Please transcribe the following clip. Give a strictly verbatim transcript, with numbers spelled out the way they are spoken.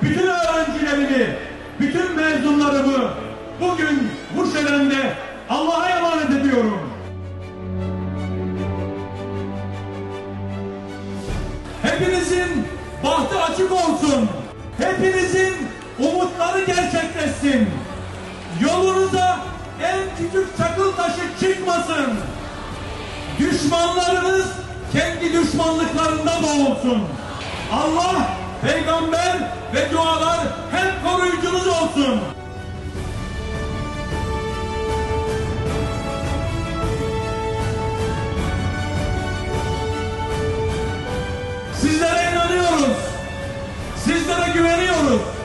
bütün öğrencilerimi, bütün mezunlarımı bugün bu şölende Allah'a emanet ediyorum. Hepinizin bahtı açık olsun. Hepinizin umutları gerçekleşsin. Yolunuza en küçük çakıl taşı çıkmasın. Düşmanlarınız kendi düşmanlıklarında boğulsun. Allah, peygamber ve dualar hep koruyucunuz olsun. Sizlere inanıyoruz. Sizlere güveniyoruz.